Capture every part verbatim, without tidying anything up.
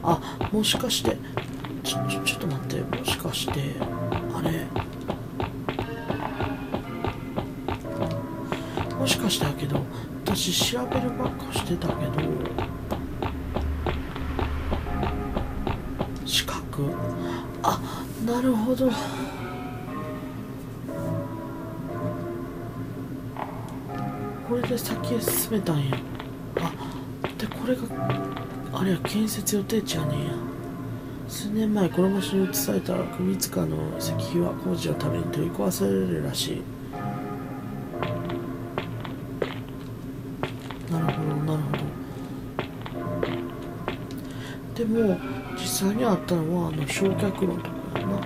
あ、もしかしてちょちょちょっと待って、もしかしてあれ、もしかしてだけど、私調べるばっかしてたけど、資格、あ、なるほど。これで先へ進めたんや。あ、でこれがあれや、建設予定地やねんや。数年前この場所に移された首塚の石碑は工事のために取り壊されるらしい。なるほどなるほど。でも実際にあったのはあの焼却炉のところやな。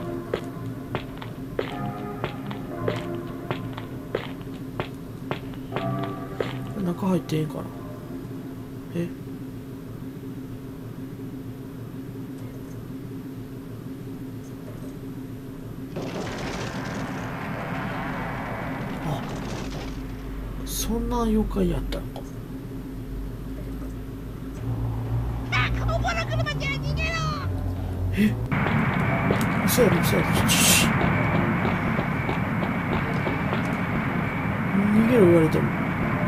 これ中入っていいんかな。え、あ、そんな妖怪やったのか。え、嘘やろ嘘やろ、シュッ、逃げろ言われても。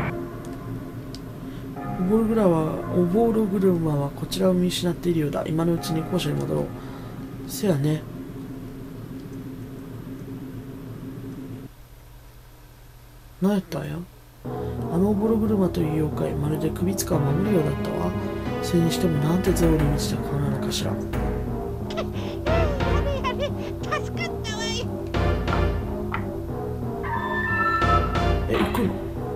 オボルグラはオボルグルマはこちらを見失っているようだ。今のうちに校舎に戻ろう。せやね。何やったんや。あのオボルグルマという妖怪、まるで首塚を守るようだったわ。それにしてもなんてゼロに満ちた顔なのかしら。え、行くの。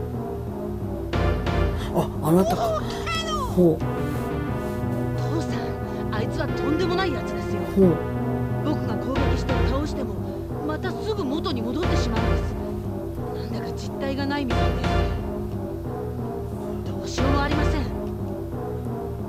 あ、あなたか。ほう。 父さん、あいつはとんでもないやつですよ。 ほう。 僕が攻撃して倒してもまたすぐ元に戻ってしまうんです。なんだか実体がないみたいでどうしようもありません。 うん、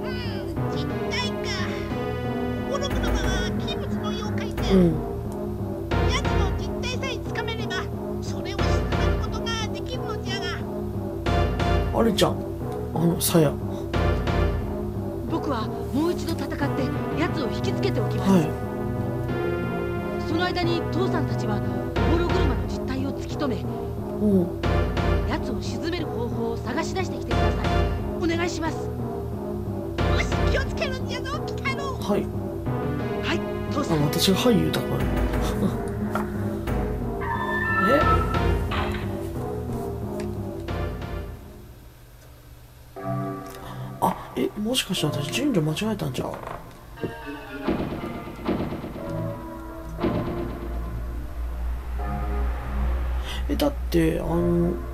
実体か。オボログルマは鬼物の妖怪だ。 うん。 奴の実体さえつかめればそれを沈めることができるのじゃが。 あれじゃん、あのさや。 僕はもう一度戦って奴を引きつけておきます。 はい。 その間に父さんたちはオボログルマの実態を突き止め、 おう。 奴を沈める方法を探し出してきてください。お願いします。よし、気をつけるんじゃぞ、鬼太郎。 はい。 はい、父あ、 さん。 私がはい言うたから。え、あ、え、もしかして私順序間違えたんちゃう。え、だってあのね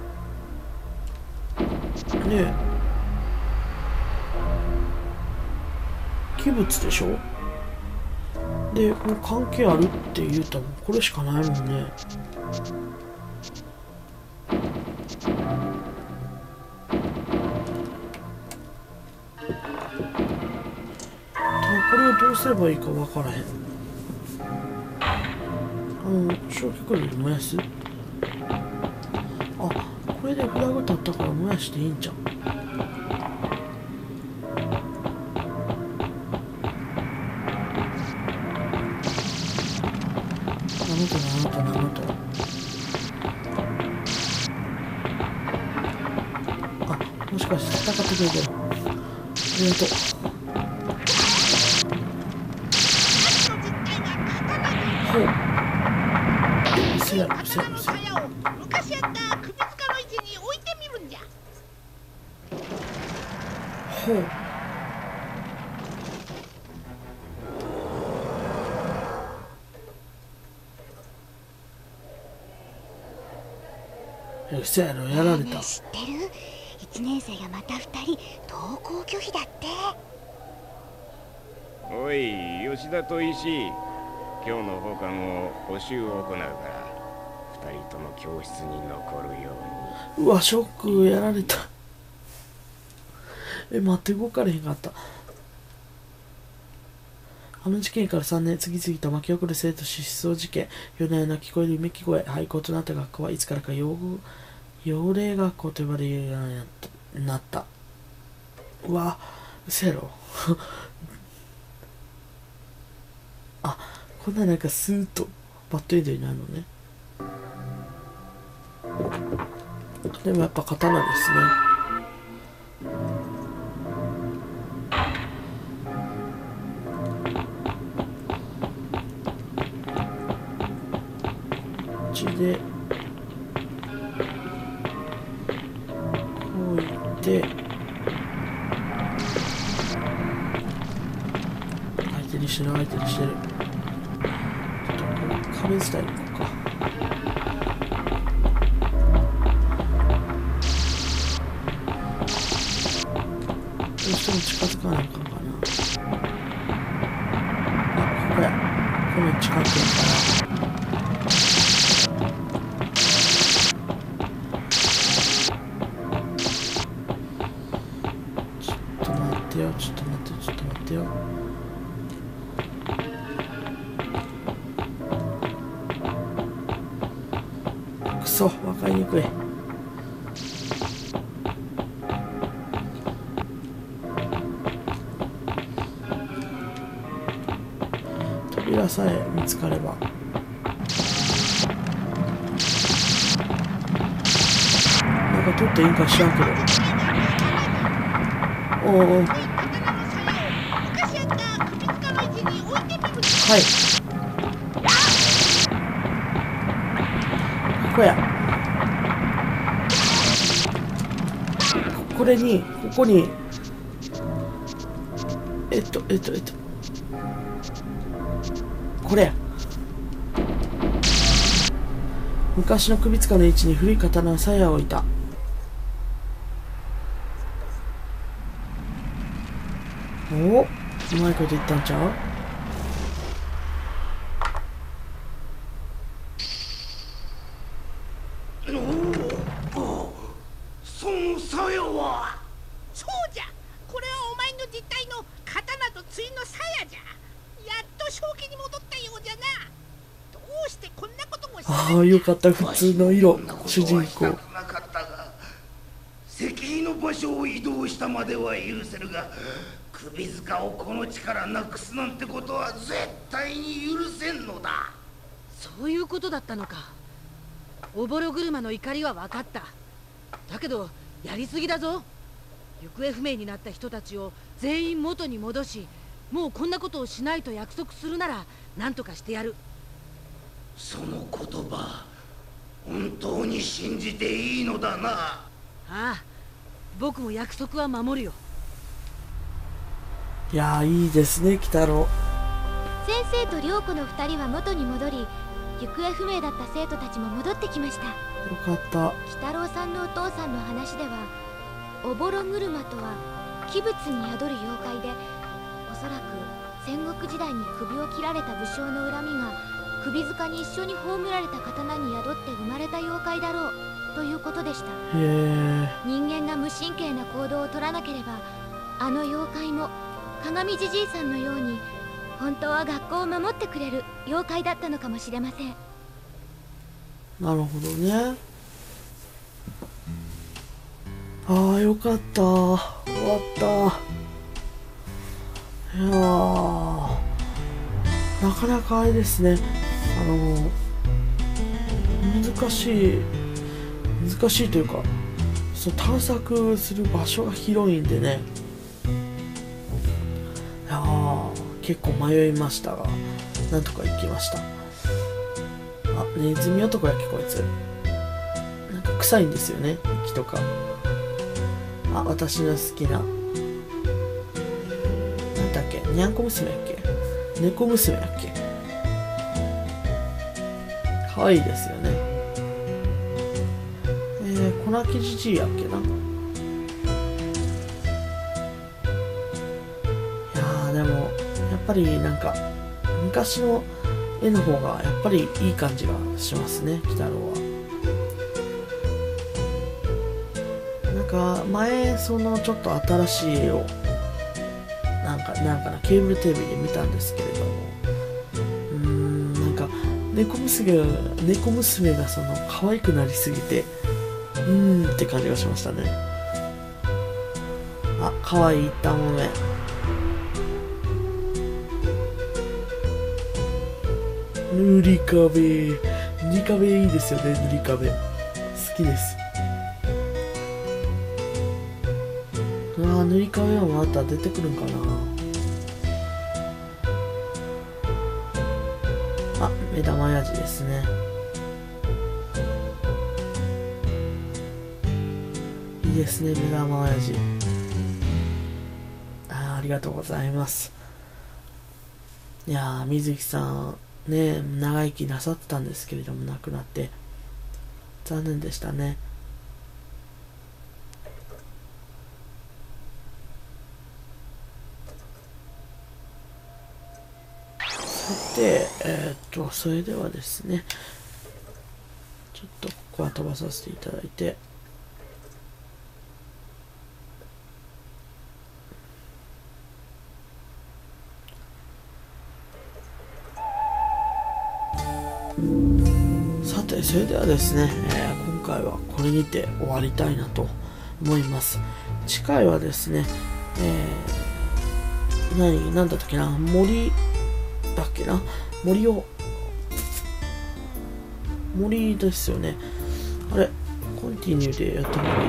え、鬼物でしょ。で、この関係あるって言うたらこれしかないもんね。ただこれをどうすればいいか分からへん。あの焼却炉で燃やす。あ、これでフラグ立ったから燃やしていいんじゃん。なのとなのとなのと。あ、もしかして戦ってくれてる。ありがとう。ほう。うせやろうせやろうせやろ。 昔あった首塚の位置に置いてみるんじゃ。 ほう。うせやろ、やられた。 知ってる？いちねん生がまたふたり登校拒否だって。 おい、吉田と石井、今日の放課後補習を行うからふたりとも教室に残るように。 うわ、ショック、やられた。え、待って、動かれへんかった。あの事件からさんねん、次々と巻き起こる生徒失踪事件、夜な夜な聞こえるうめき声、廃校となった学校はいつからか養幼霊学校と呼ばれるようになった。うわ、うせやろ。 こんななんかスーッとバッドエンドになるのね。でもやっぱ刀ですね。こっちでこういって相手にしてる相手にしてる。ちょっとこう壁伝いに行こうか。どうしても近づかないかんかな。あ、ここや。この近くやからちょっと待ってよ、ちょっと待ってよ、ちょっと待ってよ。くそ、分かりにくい。扉さえ見つかれば。なんか取っていいんか知らんけど。おおお。はい。ここや。これに、ここに、えっと、えっと、えっと、これや。昔の首塚の位置に古い刀の鞘を置いた。おお、うまいこと言ったんちゃう？ その鞘は。そうじゃ、これはお前の実体の刀と対の鞘じゃ。やっと正気に戻ったようじゃな。どうしてこんなこともしないんだ。 ああ、よかった、普通の色、主人公。 なかったが、石碑の場所を移動したまでは許せるが、首塚をこの地からなくすなんてことは絶対に許せんのだ。 そういうことだったのか。おぼろ車の怒りは分かった。だけどやりすぎだぞ。行方不明になった人たちを全員元に戻し、もうこんなことをしないと約束するなら何とかしてやる。 その言葉、本当に信じていいのだな。 ああ、僕も約束は守るよ。 いやー、いいですね、鬼太郎。 先生と涼子の二人は元に戻り、行方不明だった生徒たちも戻ってきました。 よかった。 鬼太郎さんのお父さんの話では、おぼろ車とは鬼物に宿る妖怪で、おそらく戦国時代に首を切られた武将の恨みが首塚に一緒に葬られた刀に宿って生まれた妖怪だろうということでした。 へえ。 人間が無神経な行動を取らなければ、あの妖怪も鏡じじいさんのように本当は学校を守ってくれる妖怪だったのかもしれません。 なるほどね。ああ、よかった。終わった。いやー、なかなかあれですね。あの難しい難しいというか、その探索する場所が広いんでね。いやー、結構迷いましたが、なんとか行きました。あ、ネズミ男やっけこいつ。なんか臭いんですよね、木とか。あ、私の好きな、なんだっけ、にゃんこ娘やっけ、猫娘やっけ。可愛いですよね。えー、粉木じじいやっけな。いやー、でもやっぱりなんか昔の絵の方がやっぱりいい感じがしますね、鬼太郎は。なんか前そのちょっと新しい絵をなんかなんかなケーブルテレビで見たんですけれども、うーん、なんか猫娘が猫娘がその可愛くなりすぎて、うーんって感じがしましたね。あ、可愛い一旦もめ。 塗り壁、塗り壁いいですよね。塗り壁好きです。あー、塗り壁はまた出てくるんかな。あ、目玉やじですね。いいですね、目玉やじ。あー、ありがとうございます。いやー、水木さんね、長生きなさってたんですけれども、亡くなって残念でしたね。さて、えー、っとそれではですね、ちょっとここは飛ばさせていただいて、さて、それではですね、えー、今回はこれにて終わりたいなと思います。次回はですね、えー、何、なんだったっけな、森だっけな、森を、森ですよね。あれ、コンティニューでやった方がいい？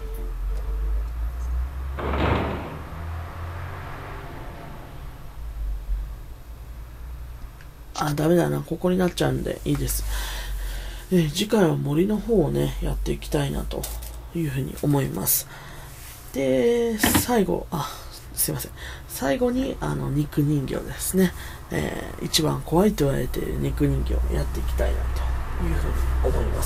あ、ダメだな。ここになっちゃうんでいいです。え次回は森の方をね、やっていきたいなというふうに思います。で、最後、あ、すいません。最後に、あの、肉人形ですね。えー、一番怖いと言われている肉人形をやっていきたいなというふうに思います。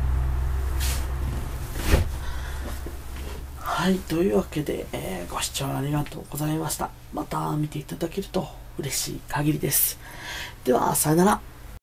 はい、というわけで、えー、ご視聴ありがとうございました。また見ていただけると嬉しい限りです。では、さよなら。